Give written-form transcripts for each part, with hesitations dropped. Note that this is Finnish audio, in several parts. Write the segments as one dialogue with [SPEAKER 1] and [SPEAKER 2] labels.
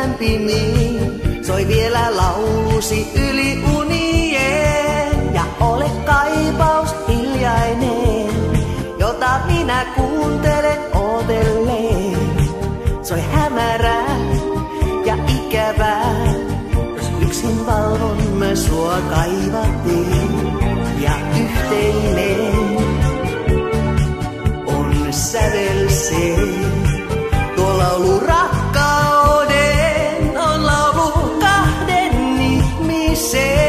[SPEAKER 1] lämpimiin. Soi vielä laulusi yli unien. Ja ole kaipaus hiljainen, jota minä kuuntelen odotelleen. Soi hämärää ja ikävää, jos yksin valvon mä sua kaivatin. Ja yhteinen on sävel se, tuo laulu rakkauden on laulu kahden ihmisen.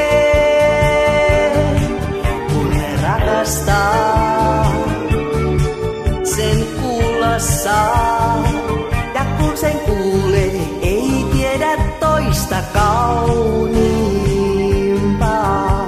[SPEAKER 1] Kun ne rakastaa, sen kuulla saa. Ja kun sen kuulee, ei tiedä toista kauniimpaa.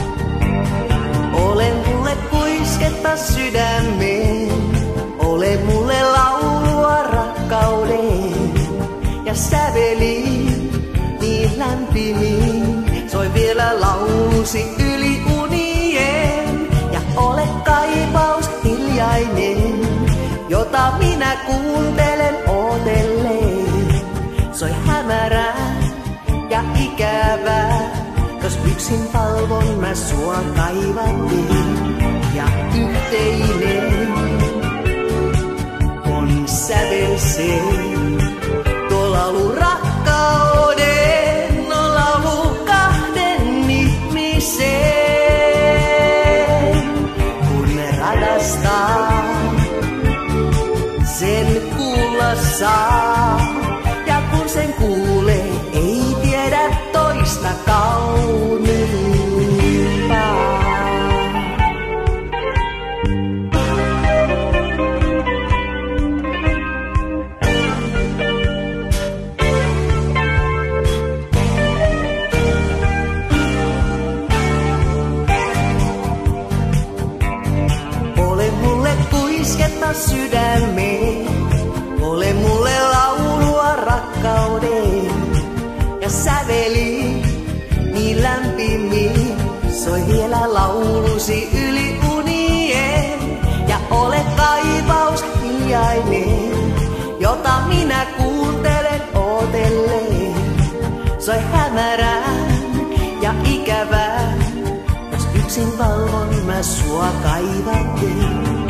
[SPEAKER 1] Ole mulle kuisketta sydämeen, ole mulle laulua rakkauden. Ja säveli niin lämpimiin, soi vielä laulusi yli unien. Ja ole kaipaus hiljainen, jota minä kuuntelen odotelleen. Soi hämärää ja ikävää, jos yksin valvon mä sua kaivatin. Ja yhteinen on sävel se, tuo laulu rakkauden on laulu kahden ihmisen. Kun ne rakastaa, sen kuulla saa. Ja kun sen kuulee, ei tiedä toista kauniimpaa. Ole mulle kuisketta sydämeen, ole mulle laulua rakkauden. Ja säveli niin lämpimiin, soi vielä laulusi yli unien. Ja ole kaipaus hiljainen, jota minä kuuntelen odotelleen. Soi hämärää ja ikävää, jos yksin valvon mä sua kaivatin.